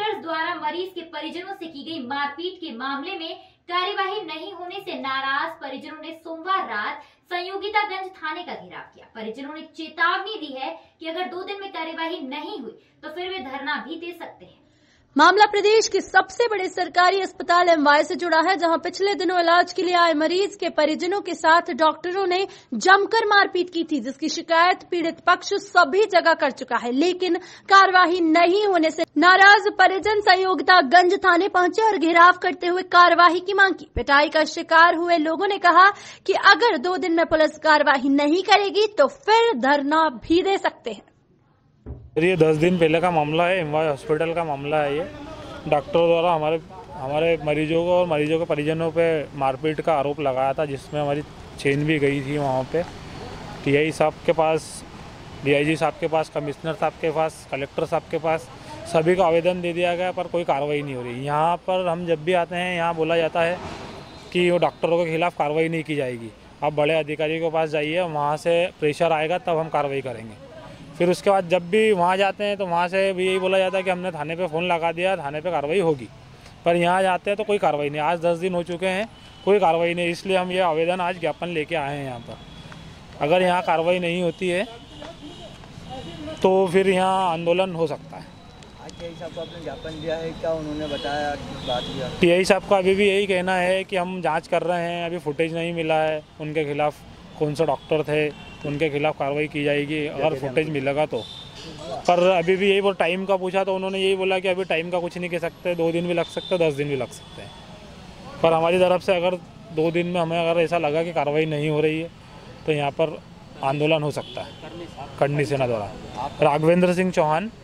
Doctors द्वारा मरीज के परिजनों से की गई मारपीट के मामले में कार्यवाही नहीं होने से नाराज परिजनों ने सोमवार रात संयोगितागंज थाने का घेराव किया। परिजनों ने चेतावनी दी है कि अगर 2 दिन में कार्यवाही नहीं हुई तो फिर वे धरना भी दे सकते हैं। मामला प्रदेश के सबसे बड़े सरकारी अस्पताल एमवाई से जुड़ा है, जहां पिछले दिनों इलाज के लिए आए मरीज के परिजनों के साथ डॉक्टरों ने जमकर मारपीट की थी, जिसकी शिकायत पीड़ित पक्ष सभी जगह कर चुका है। लेकिन कार्यवाही नहीं होने से नाराज परिजन संयोगितागंज थाने पहुंचे और घेराव करते हुए कार्यवाही की मांग की। पिटाई का शिकार हुए लोगों ने कहा कि अगर 2 दिन में पुलिस कार्यवाही नहीं करेगी तो फिर धरना भी दे सकते हैं। ये 10 दिन पहले का मामला है, एमवाई हॉस्पिटल का मामला है। ये डॉक्टर द्वारा हमारे मरीजों को और मरीजों के परिजनों पे मारपीट का आरोप लगाया था, जिसमें हमारी चेन भी गई थी। वहाँ पे टीआई साहब के पास, डीआईजी साहब के पास, कमिश्नर साहब के पास, कलेक्टर साहब के पास सभी को आवेदन दे दिया गया, पर कोई कार्रवाई नहीं हो रही। यहाँ पर हम जब भी आते हैं, यहाँ बोला जाता है कि वो डॉक्टरों के खिलाफ कार्रवाई नहीं की जाएगी, आप बड़े अधिकारी के पास जाइए, वहाँ से प्रेशर आएगा तब हम कार्रवाई करेंगे। फिर उसके बाद जब भी वहाँ जाते हैं तो वहाँ से भी यही बोला जाता है कि हमने थाने पे फ़ोन लगा दिया, थाने पे कार्रवाई होगी, पर यहाँ जाते हैं तो कोई कार्रवाई नहीं। आज 10 दिन हो चुके हैं, कोई कार्रवाई नहीं। इसलिए हम ये आवेदन आज ज्ञापन लेके आए हैं यहाँ पर। अगर यहाँ कार्रवाई नहीं होती है तो फिर यहाँ आंदोलन हो सकता है। आज टीआई साहब को आपने ज्ञापन दिया है, क्या उन्होंने बताया, किस बात किया? टीआई साहब का अभी भी यही कहना है कि हम जाँच कर रहे हैं, अभी फुटेज नहीं मिला है उनके खिलाफ, कौन से डॉक्टर थे, उनके खिलाफ कार्रवाई की जाएगी अगर फुटेज मिलेगा तो। पर अभी भी यही वो टाइम का पूछा तो उन्होंने यही बोला कि अभी टाइम का कुछ नहीं कह सकते, 2 दिन भी लग सकते, 10 दिन भी लग सकते हैं। पर हमारी तरफ से अगर 2 दिन में हमें अगर ऐसा लगा कि कार्रवाई नहीं हो रही है तो यहाँ पर आंदोलन हो सकता है। करनी सेना द्वारा राघवेंद्र सिंह चौहान,